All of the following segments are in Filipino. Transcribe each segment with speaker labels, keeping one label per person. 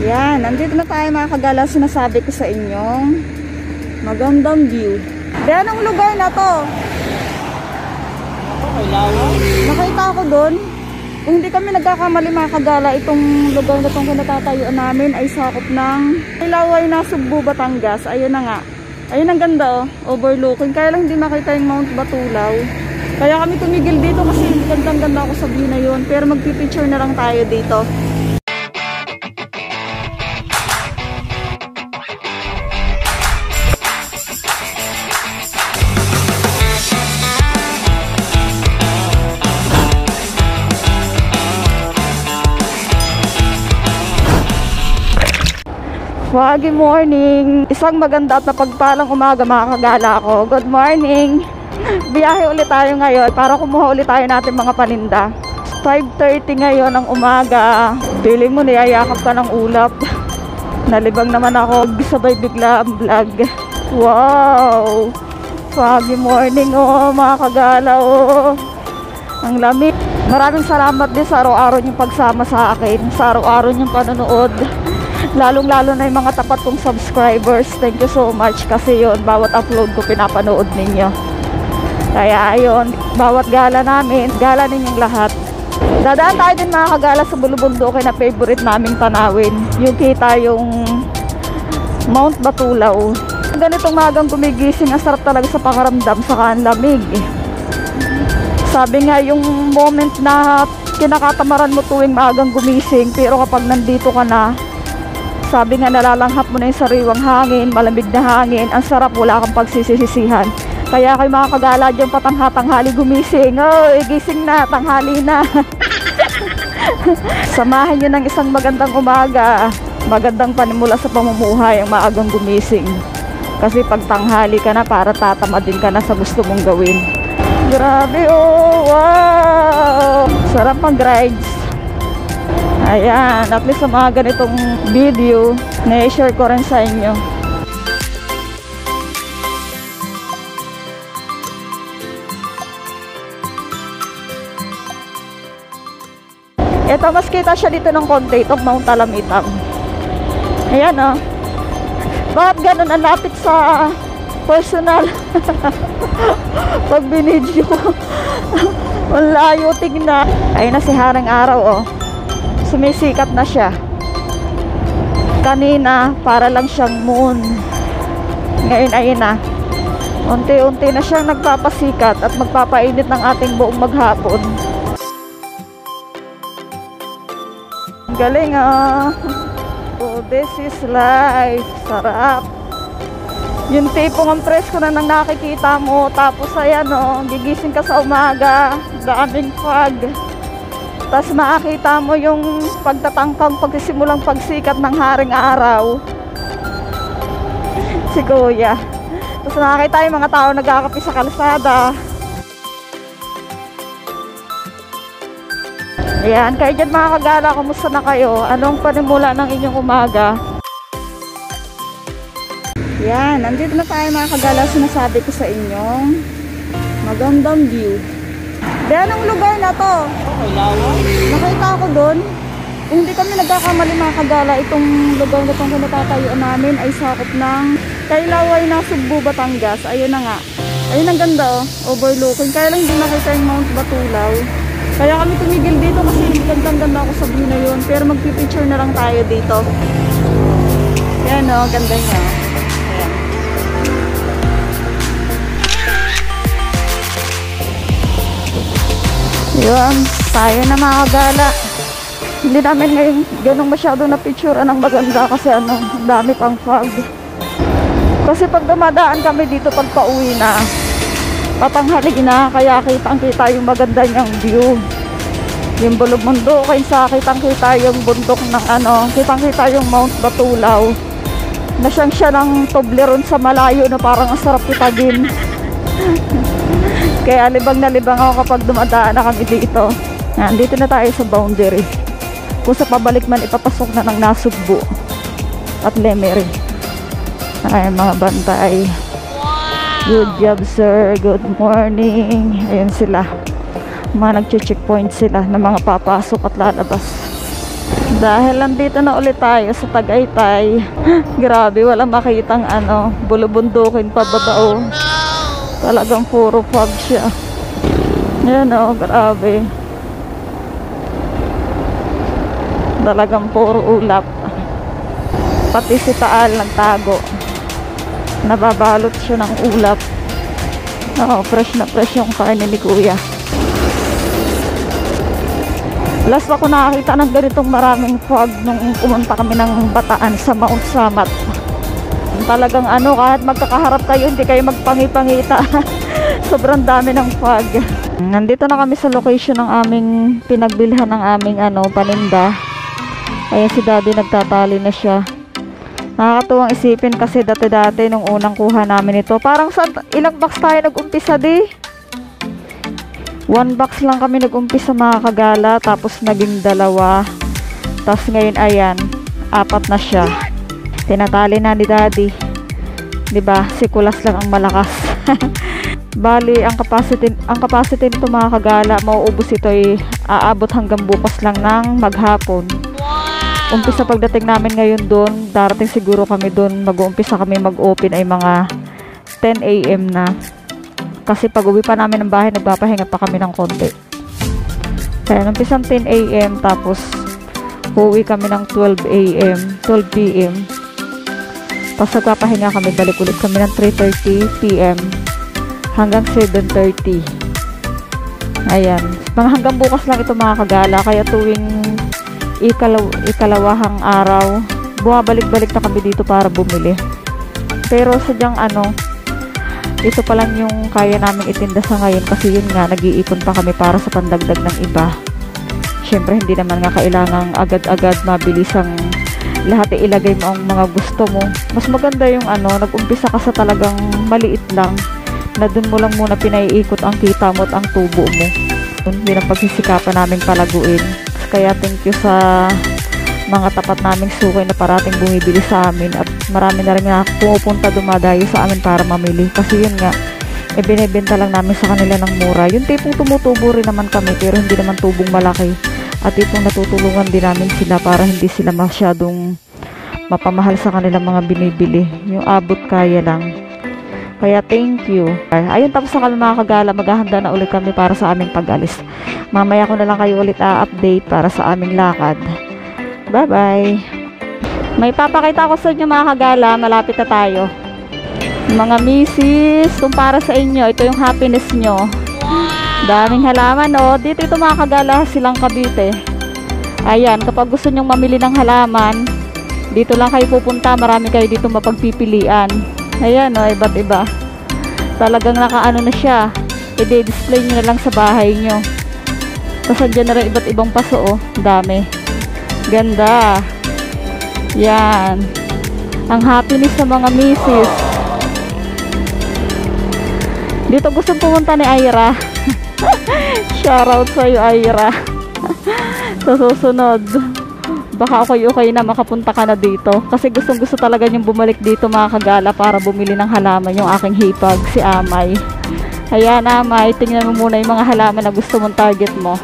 Speaker 1: Yan, nandito na tayo mga kagala. Sinasabi ko sa inyong magandang view. Di, anong lugar na to? Nakita ako doon. Kung hindi kami nagkakamali mga kagala, itong lugar na itong kinatatayuan namin ay sakop ng Ilaway na Sugbo, Batangas. Ayun na nga. Ayun ang ganda, oh, overlooking. Kaya lang hindi makita yung Mount Batulaw. Kaya kami tumigil dito kasi gandang-ganda ako sa view na yun. Pero magpipicture na lang tayo dito. Good morning! Isang maganda at napagpalang umaga mga kagala ko. Good morning! Biyahe ulit tayo ngayon para kumuha ulit tayo natin mga paninda. 5:30 ngayon ng umaga. Feeling mo niyayakap ka ng ulap. Nalibang naman ako. Sabay bigla ang vlog. Wow! Foggy morning oh mga kagala oh. Ang lamig. Maraming salamat din sa araw-araw niyong pagsama sa akin. Sa araw-araw niyong panonood. Lalong-lalo na yung mga tapat kong subscribers. Thank you so much kasi yun, bawat upload ko pinapanood ninyo. Kaya ayun, bawat gala namin, gala ninyong lahat. Dadaan tayo din mga kagala sa Bulubundukin na favorite naming tanawin. Yung kita yung Mount Batulaw. Ganitong magang gumigising, ang sarap talaga sa pakaramdam, saka ang lamig. Sabi nga yung moment na kinakatamaran mo tuwing magang gumising, pero kapag nandito ka na, sabi nga nalalanghap mo na yung sariwang hangin, malamig na hangin, ang sarap, wala kang pagsisisihan. Kaya kayo mga kagala dyan patangha-tanghali gumising, oh, gising na, tanghali na. Samahan nyo ng isang magandang umaga, magandang panimula sa pamumuhay ang maagang gumising. Kasi pag tanghali ka na, para tatamadin ka na sa gusto mong gawin. Grabe oh, wow! Sarap mag-rides. Ayan, at least sa mga ganitong video, na-share ko rin sa inyo. Ito, mas kita siya dito ng konti, itong Mount Alamitang. Ayan o. Bakit ganun ang lapit sa personal? Pag binidyo ko, ang layo tignan. Ayun na si Haring Araw o. Sumisikat na siya. Kanina para lang siyang moon. Ngayon ayun na. Unti-unti na siyang nagpapasikat at magpapainit ng ating buong maghapon. Galing ah. Oh, this is life. Sarap. Yung tipong ang presko na nang nakikita mo, tapos ayan oh, gigising ka sa umaga, daming fog. Tapos makakita mo yung pagtatangkang pagsimulang pagsikat ng Haring Araw. Si Kuya. Tapos nakakita yung mga tao nagkakape sa kalsada. Ayan, kayo dyan mga kagala, kumusta na kayo? Anong panimula ng inyong umaga? Ayan, nandito na tayo mga kagala. Sinasabi ko sa inyong magandang view. Di, anong lugar na to? Nakita ako doon. Kung hindi kami nagkakamali mga kagala, itong lugar na itong kinatatayuan namin ay sakop ng Ilaway na Sugbo, Batangas. Ayun na nga. Ayun ang ganda oh, overlooking. Kaya lang hindi nakita yung Mount Batulaw. Kaya kami tumigil dito kasi gandang-ganda ako sa view na yun. Pero magpipicture na lang tayo dito. Yan oh, ganda niya. Ayan. Yun, tayo na mga kagala. Hindi namin ngayon ganong masyado na picture ng maganda kasi ano, dami pang fog. Kasi pag dumadaan kami dito pag pauwi na, patanghali na, kaya kitang-kita yung maganda niyang view. Yung Bulubundukin sa kitang-kita yung bundok ng ano, kitang-kita yung Mount Batulaw. Nasyang siya ng Toblerone sa malayo na parang ang sarap kitagin. Kaya libang na libang ako kapag dumadaan na kami dito. Nandito na tayo sa boundary. Kung sa pabalik man ipapasok na ng Nasugbo at Lemery. Ay mga bantay. Good job sir, good morning. Ayun sila. Mga nagche-checkpoint sila na mga papasok at lalabas. Dahil nandito na ulit tayo sa Tagaytay. Grabe, walang makitang bulubundukin pa babao. Talagang puro fog siya. Yan o, grabe. Talagang puro ulap. Pati si Taal nagtago. Nababalot siya ng ulap. Fresh na fresh yung kainin ni Kuya. Last ako nakakita ng ganitong maraming fog nung pumunta kami ng Bataan sa Mount Samat. Talagang kahit magkakaharap kayo, hindi kayo magpangipangita. Sobrang dami ng fog. Nandito na kami sa location ng aming pinagbilhan ng aming paninda. Ayan si Daddy, nagtatali na siya. Nakakatuwang isipin kasi dati-dati nung unang kuha namin ito. Parang ilang box tayo nag-umpisa di? 1 box lang kami nag-umpisa mga kagala, tapos naging 2. Tapos ngayon ayan, 4 na siya. Tinatali na ni Daddy. 'Di ba? Si Kulas lang ang malakas. Bali, ang capacity nito mga kagala, mauubos ito ay aabot hanggang bukas lang ng maghapon. Umpisa pagdating namin ngayon doon, darating siguro kami doon, mag-uumpisa kami mag-open ay mga 10 AM na. Kasi pag uwi pa namin ng bahay, nagpapahinga pa kami ng konti. Kaya umpisang 10 AM, tapos uwi kami ng 12 PM. Tapos nagpapahinga kami, balik ulit kami ng 3:30 PM hanggang 7:30. Ayan. Hanggang bukas lang ito mga kagala, kaya tuwing ikalawahang araw, bumabalik-balik na kami dito para bumili. Pero sadyang ito pa lang yung kaya namin itinda sa ngayon kasi yun nga, nag-iipon pa kami para sa pandagdag ng iba. Syempre hindi naman nga kailangang agad-agad mabilis ang lahat ilagay mo ang mga gusto mo. Mas maganda yung nag-umpisa ka sa talagang maliit lang, na dun mo lang muna pinaiikot ang kita mo at ang tubo mo. Yun ang pagsisikapan namin palaguin. Kaya thank you sa mga tapat naming sukay na parating bumibili sa amin, at marami na rin na pumupunta dumadayo sa amin para mamili kasi yun nga, binibenta lang namin sa kanila ng mura. Yung tipong tumutubo rin naman kami pero hindi naman tubong malaki, at tipong natutulungan din namin sila para hindi sila masyadong mapamahal sa kanila mga binibili, yung abot kaya lang. Kaya thank you. Ayun, tapos na kami mga kagala, maghahanda na ulit kami para sa aming pag-alis. Mamaya ko na lang kayo ulit update para sa aming lakad. Bye-bye. May papakita ko sa inyo mga kagala, malapit na tayo. Mga misis, kung para sa inyo, ito yung happiness nyo. Daming halaman, dito ito mga kagala, Silang Cavite. Ayan, kapag gusto nyong mamili ng halaman, dito lang kayo pupunta, marami kayo dito mapagpipilian. Ayan, iba't iba. Talagang nakaano na siya, i-display nyo na lang sa bahay nyo. Tapos andyan na rin iba't ibang paso, dami. Ganda. Yan. Ang happiness sa mga misis. Dito gusto pumunta ni Ira. Shoutout sa'yo, Ira. Sa susunod, baka okay na makapunta ka na dito. Kasi gustong-gusto talaga niyong bumalik dito mga kagala para bumili ng halaman yung aking hipag, si Amay. Ayan, Amay, tingnan mo muna yung mga halaman na gusto mong target mo.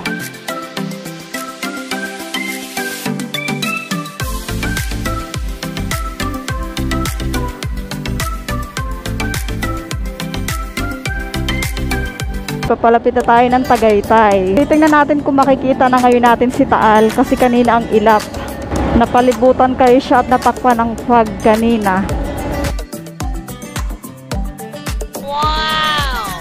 Speaker 1: Papalapit na tayo ng Tagaytay. Titingnan natin kung makikita na ngayon natin si Taal kasi kanina ang ilap. Napalibutan kayo siya at natakpan ng fog kanina. Wow!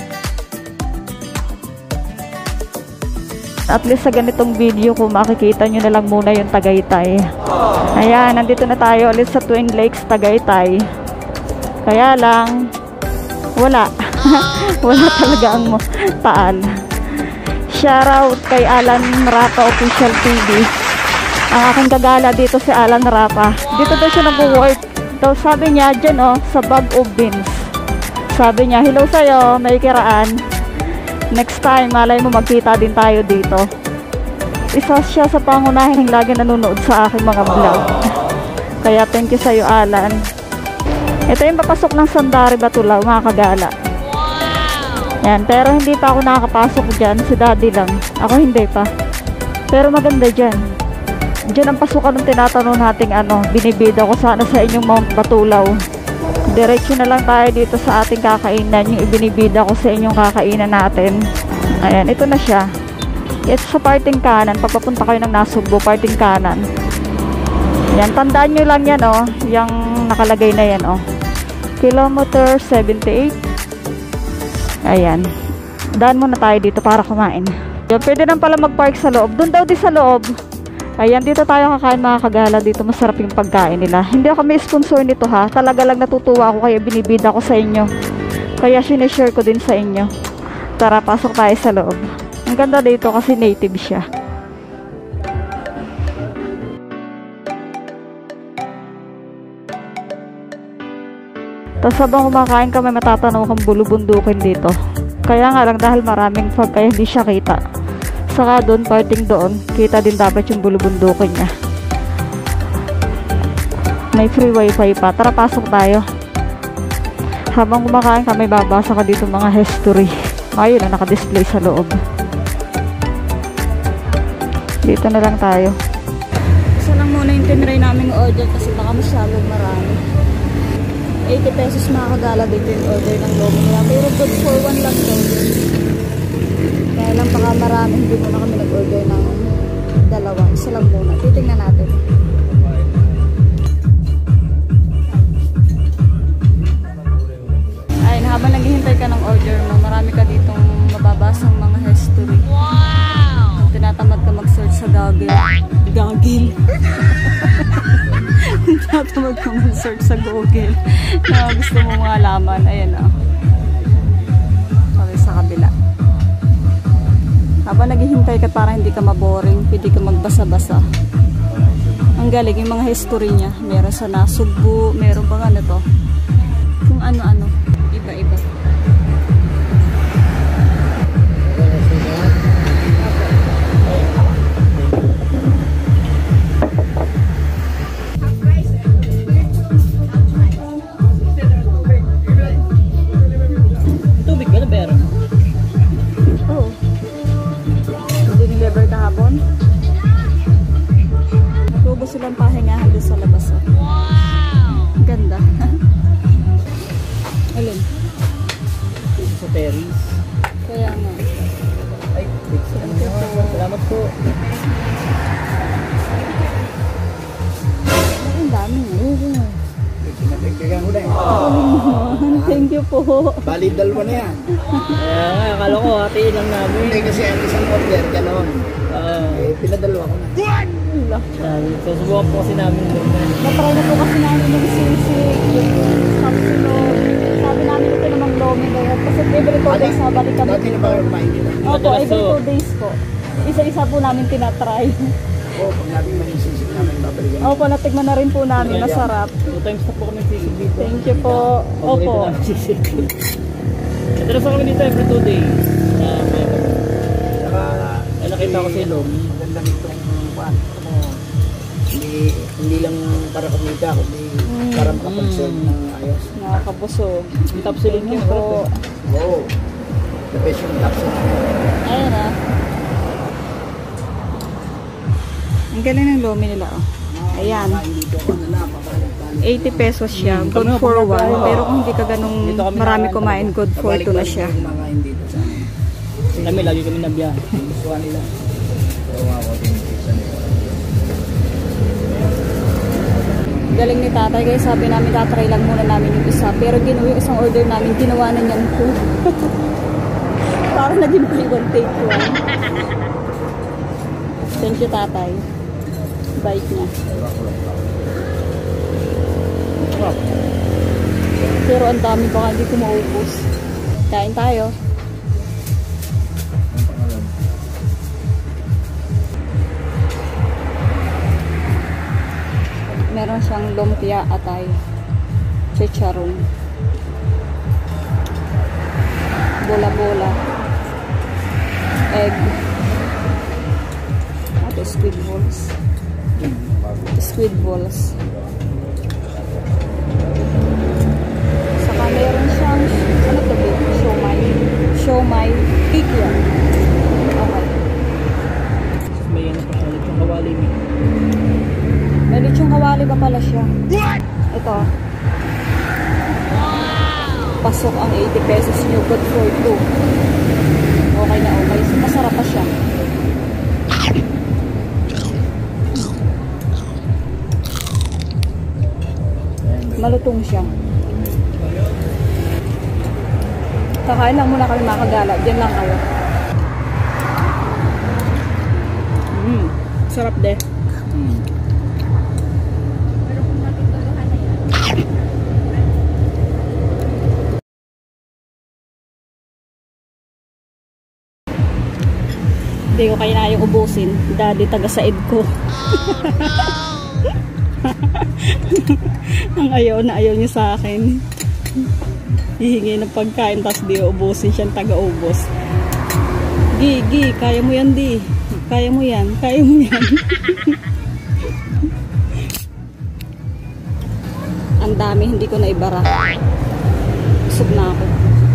Speaker 1: At least sa ganitong video kung makikita nyo na lang muna yung Tagaytay. Ayan, nandito na tayo ulit sa Twin Lakes, Tagaytay. Kaya lang, wala. Wala talaga ang Taal. Shoutout kay Alan Rapa Official TV. Ang aking kagala dito si Alan Rapa. Dito daw siya nag-work. Sabi niya dyan sa Bag of Beans. Sabi niya, hello sa'yo, may kiraan. Next time, malay mo magkita din tayo dito. Isa siya sa pangunahin lagi nanonood sa aking mga vlog. Kaya thank you sa'yo, Alan. Ito yung papasok ng Sandari Batulaw mga kagala. Yan, pero hindi pa ako nakakapasok dyan. Si Daddy lang. Ako hindi pa. Pero maganda dyan. Diyan ang pasukan ng tinatanong nating binibida ko sana sa inyong Mount Batulaw. Diretso na lang tayo dito sa ating kakainan, yung ibinibida ko sa inyong kakainan natin. Ayan, ito na siya. Ito sa parting kanan, pagpapunta kayo ng Nasugbo, parting kanan. Yan, tandaan nyo lang yan, yung nakalagay na yan, Kilometer 78. Ayan. Daan muna tayo dito para kumain. Yan, pwede nang pala mag-park sa loob. Doon daw di sa loob. Ayan, dito tayo kakain mga kagala. Dito masarap yung pagkain nila. Hindi ako may sponsor nito ha. Talaga lang natutuwa ako kaya binibida ko sa inyo. Kaya sinishare ko din sa inyo. Tara, pasok tayo sa loob. Ang ganda dito kasi native siya. Tapos habang kumakain ka, may matatanaw kang bulubundukin dito. Kaya nga lang dahil maraming fog kaya hindi siya kita. Saka doon, parting doon, kita din dapat yung bulubundukin niya. May free wifi pa. Tara, pasok tayo. Habang kumakain ka, may babasa ka dito mga history. Ayun na, naka-display sa loob. Dito na lang tayo. Isa lang muna yung tinry namin order kasi baka masyadong marami. 80 pesos makakagala dito yung order ng lomo nila. Pero good for one lang daw. Kaya lang baka marami, hindi muna kami nag-order ng dalawa. Isa lang muna. Titingnan natin. Ayun, habang naghihintay ka ng order mo, marami ka ditong mababasang mga history. Wow! Tinatamad ka mag-search sa Google. Google. Tinatamad ka mag-search sa Google. Na gusto mo mga laman. Ayan Okay, sa kabila. Habang naghihintay ka para hindi ka maboring, pwede ka magbasa-basa. Ang galing yung mga history niya. Meron sa Nasugbo, meron bang to? Kung ano-ano. Iba-iba.
Speaker 2: Tubig ka na pero?
Speaker 1: Oo. Deliver kahapon. Tubo silang pahingahan doon sa labas. Wow! Ganda. Alin?
Speaker 2: Sa Paris.
Speaker 1: Kaya nga.
Speaker 2: Ay, salamat po.
Speaker 1: Ang dami nga. Thank you po.
Speaker 3: Bali, dalawa na yan.
Speaker 2: Akala ko hatiin lang namin.
Speaker 3: Hindi kasi ang isang order, gano'n. Pinadalawa ko na.
Speaker 2: Susubukan po kasi namin doon.
Speaker 1: Natry na po kasi namin yung sisig, yung kapsulog. Sabi namin ito namang lomi na yan. Kasi every 2 days na balik kami.
Speaker 3: Dati na ba kumain nila?
Speaker 1: Opo, every 2 days po. Isa-isa po namin tinatry.
Speaker 3: Oo, pag natin manisisip namin, babalikan.
Speaker 1: Opo, natigman na rin po namin. Masarap.
Speaker 2: 2 times na po kami sisig dito.
Speaker 1: Thank you po. Opo.
Speaker 2: Ito na sa kami dito every 2 days.
Speaker 3: Saka,
Speaker 2: nakita ko si Lom.
Speaker 3: maganda nitong pan. Hindi lang para kumita, kundi para makapag-serve ng ayos.
Speaker 1: Nakakabusog.
Speaker 2: Yung top selling
Speaker 1: Thank you
Speaker 2: niya.
Speaker 1: po.
Speaker 3: Oo. The best yung tapos.
Speaker 1: Ayan na. Ang galing ng lomi nila. Ayan. 80 pesos siya. Good for one. Pero kung hindi ka ganung marami kumain, good for 2 na siya.
Speaker 3: Kumakain dito sa amin.
Speaker 2: Kami lagi kami nabiyahe.
Speaker 3: Gusto nila.
Speaker 1: Galing ni tatay. Kaya sabi namin, tatry lang muna namin yung isa. Pero yung isang order namin, ginawa na niyan po. Parang naging buy one take one. Thank you, tatay. Bite niya. Pero ang dami baka hindi ko maubos. Kain tayo. Meron siyang lumpia atay. Chicharon. Bola-bola. Egg. At squid balls. Squid balls. Saka meron siyang ano to ba? Siomai. Siomai. Pig yan. Okay.
Speaker 2: May ano pa ulit yung kawali meat.
Speaker 1: May lechong kawali pa pala siya. Ito. Pasok ang 80 pesos nyo. Good for 2. Okay na okay. So, masarap pa siya. Malutong siya. Kakain lang muna kami mga kagala. Diyan lang kayo. Sarap de. Hindi ko kayang ubusin. Daddy, taga-said ko. Ang ayaw na ayaw niya sa akin. Hihingi ng pagkain, tapos di ubusin siyang taga-ubos. Gi, kaya mo yan, di. Kaya mo yan, kaya mo yan. Ang dami, hindi ko na ibara. Busog na ako.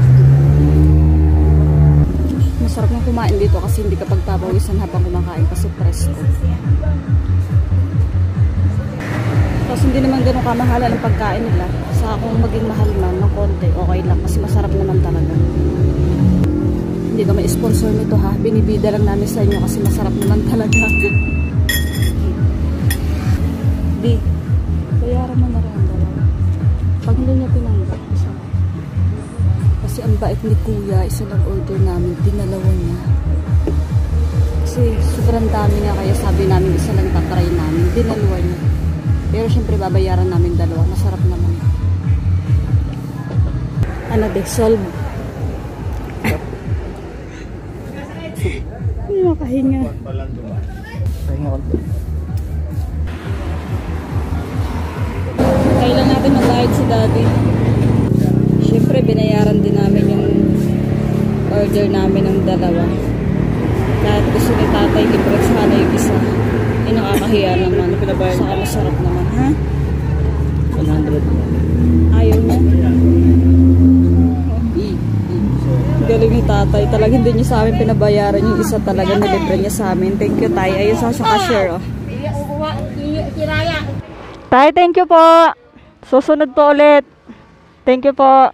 Speaker 1: Masarap na kumain dito kasi hindi ka pagpapawisan habang kumakain kasi presko. Tapos hindi naman ganun kamahalan ang pagkain nila. Sa kung maging mahal man ng konti, okay lang kasi masarap naman talaga. Hindi kami sponsor nito ha. Binibida lang namin sa inyo kasi masarap naman talaga. Di, bayaran mo na rin ang dalawa. Pag hindi niya pinanggap, kasi ang bait ni kuya, isa lang order namin, dinalawa niya. Kasi sobrang dami nga kaya sabi namin isa lang tatry namin, dinalawa niya. Pero syempre babayaran namin dalawa, masarap naman. Ano de, solve. Hindi makahinga.
Speaker 2: Pahinga ko.
Speaker 1: Kailan natin mag-guide si daddy. Siyempre, binayaran din namin yung order namin ng dalawa. Kahit gusto ni tatay, libre sana yung isa. Nakakahiya naman. Saka masarap naman, ha?
Speaker 2: 100.
Speaker 1: Ayaw niya. Galing ni tatay. Talaga hindi niya sa amin pinabayaran yung isa talaga. Nilibre niya sa amin. Thank you, tay. Ayun sa cashier, oh. Tay, thank you po. Susunod po ulit. Thank you po.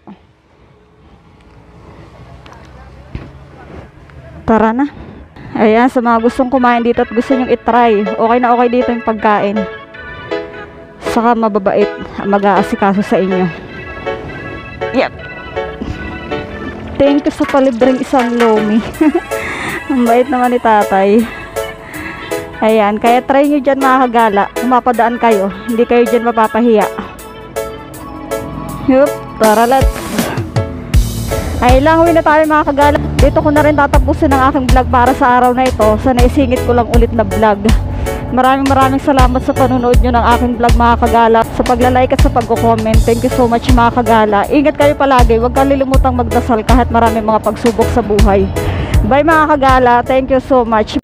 Speaker 1: Tara na. Ayan, sa mga gustong kumain dito at gusto nyong itry, okay na okay dito yung pagkain. Saka mababait mag-aasikaso sa inyo. Yep. Thank you sa palibreng isang lomi. Ang bait naman ni tatay. Ayan, kaya try nyo dyan mga kagala. Kung mapadaan kayo, hindi kayo dyan mapapahiya. Yup, tara let's. Ay lang, huwi na tayo mga kagala. Dito ko na rin tatapusin ang aking vlog para sa araw na ito. Sa naisingit ko lang ulit na vlog. Maraming salamat sa panunood nyo ng aking vlog mga kagala. Sa paglalike at sa pagko-comment. Thank you so much mga kagala. Ingat kayo palagi. Huwag kalilimutang magdasal kahit maraming mga pagsubok sa buhay. Bye mga kagala. Thank you so much.